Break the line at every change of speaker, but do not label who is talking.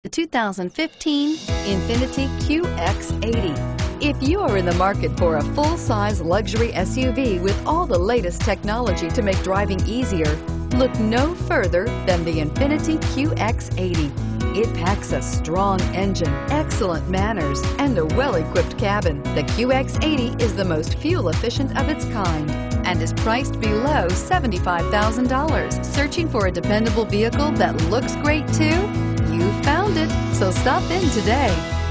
The 2015 Infiniti QX80. If you are in the market for a full-size luxury SUV with all the latest technology to make driving easier, look no further than the Infiniti QX80. It packs a strong engine, excellent manners, and a well-equipped cabin. The QX80 is the most fuel-efficient of its kind and is priced below $75,000. Searching for a dependable vehicle that looks great too? You found it, so stop in today.